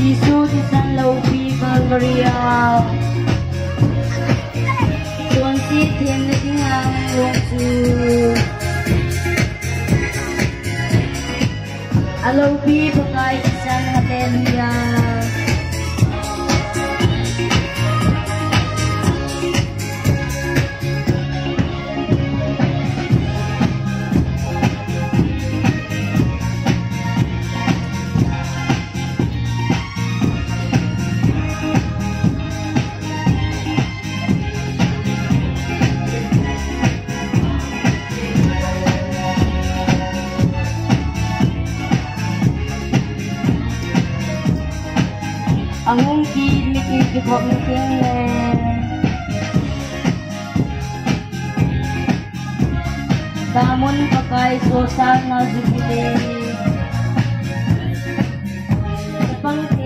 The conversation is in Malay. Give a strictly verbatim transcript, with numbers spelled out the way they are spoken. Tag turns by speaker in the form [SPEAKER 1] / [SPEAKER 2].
[SPEAKER 1] Isu di San Laupi Maria Tuan si Thiên ngang luông su Laupi pakai San Hatenia ang ungkid mikikipok ng tingin damon pakai sosan na zubili pang